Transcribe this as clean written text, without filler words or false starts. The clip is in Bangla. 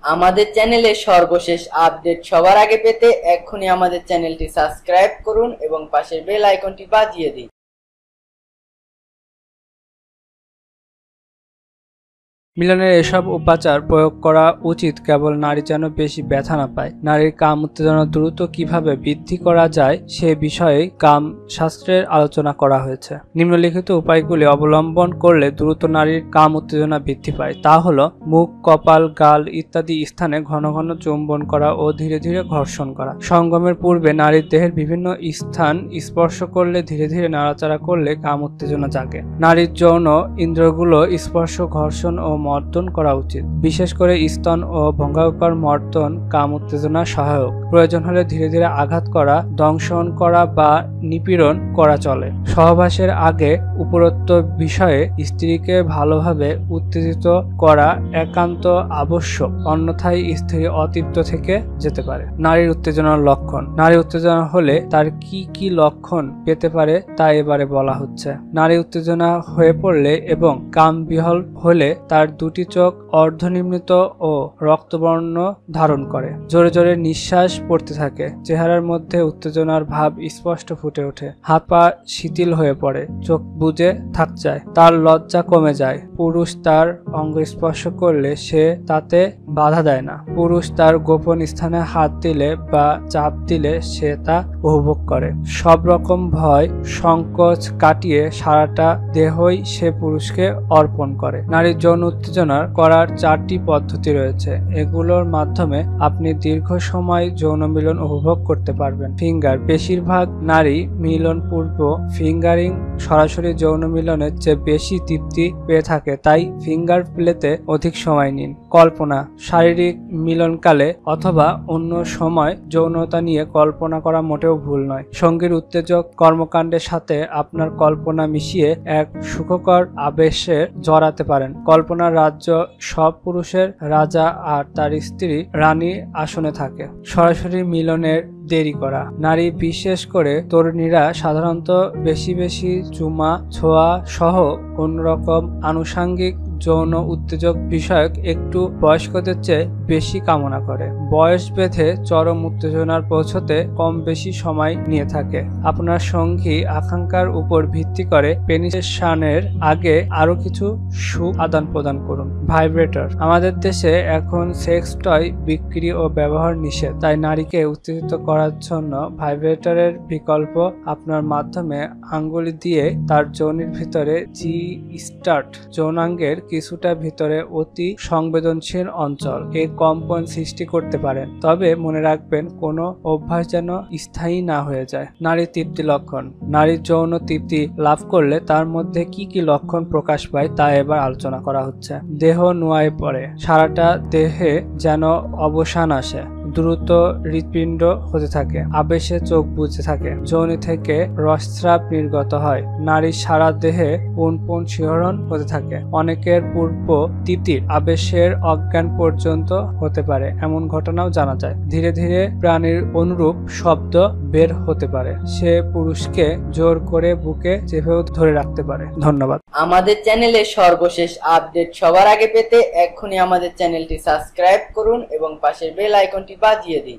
আমাদের চ্যানেলে সর্বশেষ আপডেট সবার আগে পেতে এক্ষুনি আমাদের চ্যানেলটি সাবস্ক্রাইব করুন এবং পাশের বেল আইকনটি বাজিয়ে দিন। মিলনের এসব উপাচার প্রয়োগ করা উচিত কেবল নারী যেন বেশি ব্যথা না পায়। নারীর কাম উত্তেজনা দ্রুত কিভাবে বৃদ্ধি করা যায় সে বিষয়ে কাম শাস্ত্রের আলোচনা করা হয়েছে। নিম্নলিখিত উপায়গুলি অবলম্বন করলে দ্রুত নারীর কাম উত্তেজনা বৃদ্ধি পায়। তা হলো মুখ, কপাল, গাল ইত্যাদি স্থানে ঘন ঘন চুম্বন করা ও ধীরে ধীরে ঘর্ষণ করা। সঙ্গমের পূর্বে নারীর দেহের বিভিন্ন স্থান স্পর্শ করলে ধীরে ধীরে নাড়াচাড়া করলে কাম উত্তেজনা জাগে। নারীর যৌন ইন্দ্রিয়গুলো স্পর্শ, ঘর্ষণ ও মর্দন করা উচিত। বিশেষ করে স্তন ও ভঙ্গাকার মর্দন কাম উত্তেজনা সহায়ক। প্রয়োজন হলে ধীরে ধীরে আঘাত করা, দংশন করা বা নিপীড়ন করা চলে। সহবাসের আগে উপরোক্ত বিষয়ে স্ত্রীকে ভালোভাবে উত্তেজিত করা একান্ত আবশ্যক, অন্যথায় স্ত্রী অতৃপ্ত থেকে যেতে পারে। নারীর উত্তেজনার লক্ষণ। নারী উত্তেজনা হলে তার কি কি লক্ষণ পেতে পারে তা এবারে বলা হচ্ছে। নারী উত্তেজনা হয়ে পড়লে এবং কাম বিহল হলে তার দুটি চোখ অর্ধনির্মিত ও রক্তবর্ণ ধারণ করে, জোরে জোরে নিঃশ্বাস পড়তে থাকে, চেহারার মধ্যে উত্তেজনার ভাব স্পষ্ট ফুটে ওঠে, হাত পা শিথিল হয়ে পড়ে, চোখ বুজে থাক যায়, তার লজ্জা কমে যায়। পুরুষ তার অঙ্গ স্পর্শ করলে সে তাতে বাধা দেয় না। পুরুষ তার গোপন স্থানে হাত দিলে বা চাপ দিলে সে তা উপভোগ করে। সব রকম ভয় সংকোচ কাটিয়ে সারাটা দেহই সে পুরুষকে অর্পণ করে। নারীর যৌন উত্তেজনা করার 4টি পদ্ধতি রয়েছে। এগুলোর মাধ্যমে আপনি দীর্ঘ সময় যৌন মিলন উপভোগ করতে পারবেন। ফিঙ্গার। বেশিরভাগ নারী মিলন পূর্ব ফিঙ্গারিং সরাসরি যৌন মিলনের চেয়ে বেশি তৃপ্তি পেয়ে থাকে, তাই ফিঙ্গার প্লেতে অধিক সময় নিন। কল্পনা। শারীরিক মিলনকালে অথবা অন্য সময় যৌনতা নিয়ে কল্পনা করা মোটেও ভুল নয়। সঙ্গীর উত্তেজক কর্মকাণ্ডের সাথে আপনার কল্পনা মিশিয়ে এক সুখকর আবেশে জড়াতে পারেন। কল্পনার রাজ্য সব পুরুষের রাজা আর তার স্ত্রী রানী আসনে থাকে। সরাসরি মিলনের দেরি করা। নারী বিশেষ করে তরুণীরা সাধারণত বেশি বেশি চুমা, ছোঁয়া সহ অন্যরকম আনুষাঙ্গিক যৌন উত্তেজক বিষয়ক একটু বয়স্কদের চেয়ে বেশি কামনা করে। বয়স ভেদে চরম উত্তেজনার পৌঁছতে কম বেশি সময় নিয়ে থাকে। আপনার সঙ্গী আকাঙ্ক্ষার উপর ভিত্তি করে পেনিট্রেশনের আগে আরো কিছু সুখ আদান প্রদান করুন। ভাইব্রেটর। আমাদের দেশে এখন সেক্স টয় বিক্রি ও ব্যবহার নিষেধ, তাই নারীকে উত্তেজিত করার জন্য ভাইব্রেটরের বিকল্প আপনার মাধ্যমে আঙ্গুলি দিয়ে তার যৌনির ভিতরে স্টার্ট যৌনাঙ্গের কিছুটা ভিতরে অতি সংবেদনশীল অঞ্চল এ কম্পন সৃষ্টি করতে পারেন। তবে মনে রাখবেন কোনো অভ্যাস যেন স্থায়ী না হয়ে যায়। নারী তৃপ্তি লক্ষণ। নারীর যৌন তৃপ্তি লাভ করলে তার মধ্যে কি কি লক্ষণ প্রকাশ পায় তা এবার আলোচনা করা হচ্ছে। দেহ নুয়ায় পড়ে, সারাটা দেহে যেন অবসান আসে, দ্রুত হৃৎপিণ্ড হতে থাকে, আবেশে চোখ বুজে থাকে, যৌনি থেকে রসস্রাব নির্গত হয়, নারীর সারা দেহে পুনপুন শিহরণ হতে থাকে, অনেকের পূর্ব তৃপ্তির আবেশের অজ্ঞান পর্যন্ত হতে পারে, এমন ঘটনাও জানা যায়। ধীরে ধীরে প্রাণীর অনুরূপ শব্দ বের হতে পারে, সে পুরুষকে জোর করে বুকে চেপেও ধরে রাখতে পারে। ধন্যবাদ। আমাদের চ্যানেলে সর্বশেষ আপডেট সবার আগে পেতে এক্ষুনি আমাদের চ্যানেলটি সাবস্ক্রাইব করুন এবং পাশের বেল আইকনটি বাজিয়ে দিন।